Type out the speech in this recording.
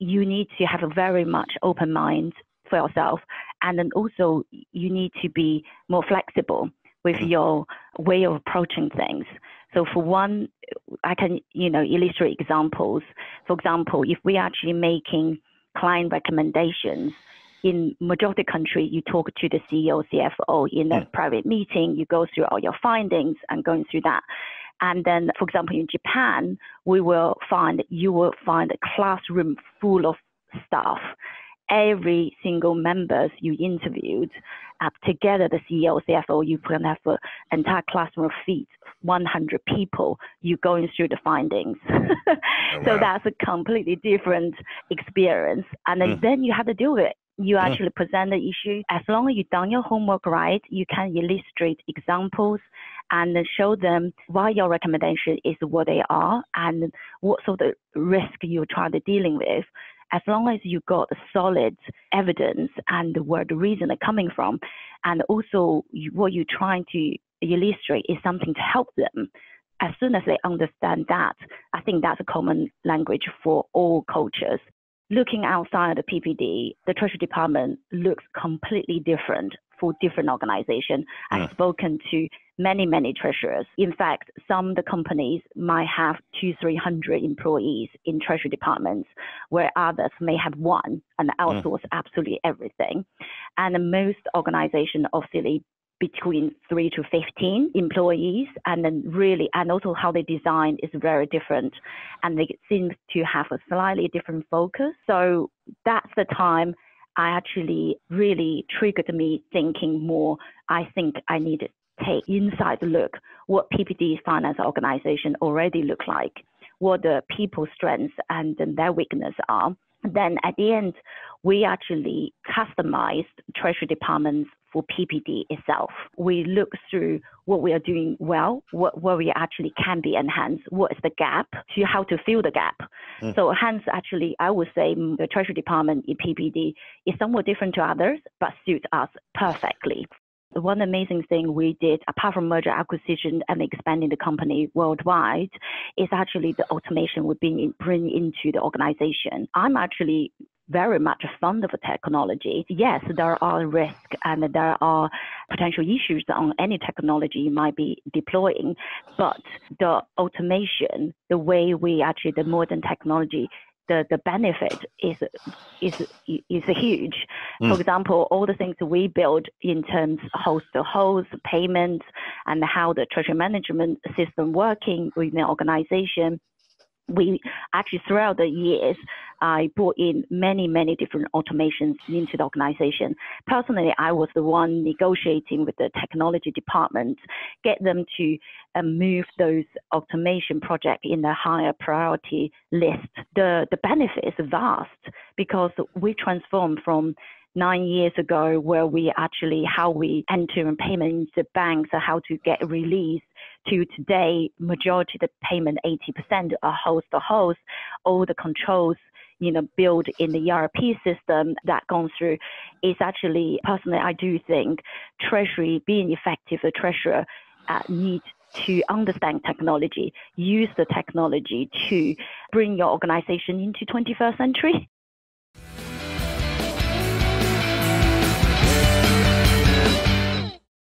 you need to have a very much open mind for yourself. And then also you need to be more flexible with your way of approaching things. So for one, I can, illustrate examples. For example, if we're actually making client recommendations, in majority country, you talk to the CEO, CFO in a private meeting, you go through all your findings and going through that. And then, for example, in Japan, you will find a classroom full of staff. Every single members you interviewed, together the CEO, CFO, you can have an entire classroom of 100 people, you going through the findings. So that's a completely different experience. And then you have to deal with it. You actually present the issue. As long as you've done your homework right, you can illustrate examples and show them why your recommendation is what they are and what sort of risk you're trying to dealing with. As long as you got solid evidence and where the reason are coming from, and also what you're trying to illustrate is something to help them. As soon as they understand that, I think that's a common language for all cultures. Looking outside the PPD, the Treasury Department looks completely different for different organizations. I've spoken to many treasurers. In fact, some of the companies might have 200-300 employees in Treasury departments, where others may have one and outsource absolutely everything. And most organizations obviously between 3 to 15 employees, and then and also how they design is very different, and they seem to have a slightly different focus. So that's the time I actually really triggered me thinking more. I think I need to take inside look what PPD finance organization already look like, what the people's strengths and their weakness are. Then at the end, we actually customized Treasury departments for PPD itself. We look through what we are doing well, where we actually can be enhanced, what is the gap, to how to fill the gap. So hence, actually, I would say the Treasury department in PPD is somewhat different to others, but suits us perfectly. One amazing thing we did, apart from merger acquisition and expanding the company worldwide, is actually the automation we bring into the organization. I'm actually very much fond of technology. Yes, there are risks and there are potential issues on any technology you might be deploying, but the automation, the way we actually, the modern technology, the benefit is huge. For example, all the things we build in terms of host-to-host payments and how the treasury management system working within the organization. We actually, throughout the years, I brought in many different automations into the organization. Personally, I was the one negotiating with the technology department, get them to move those automation projects in the higher priority list. The benefit is vast because we transformed from 9 years ago, where we actually, how we enter in payment into banks, how to get released, to today, majority of the payment, 80% are host to host, all the controls, built in the ERP system that gone through is actually, personally, I do think Treasury, being effective, a treasurer needs to understand technology, use the technology to bring your organization into 21st century.